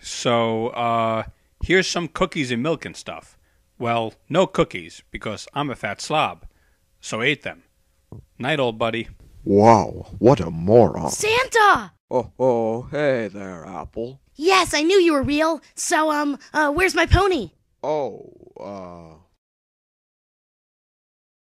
So, here's some cookies and milk and stuff. Well, no cookies, because I'm a fat slob. So ate them. Night, old buddy. Wow, what a moron. Santa! Oh, hey there, Apple. Yes, I knew you were real. So, where's my pony? Oh,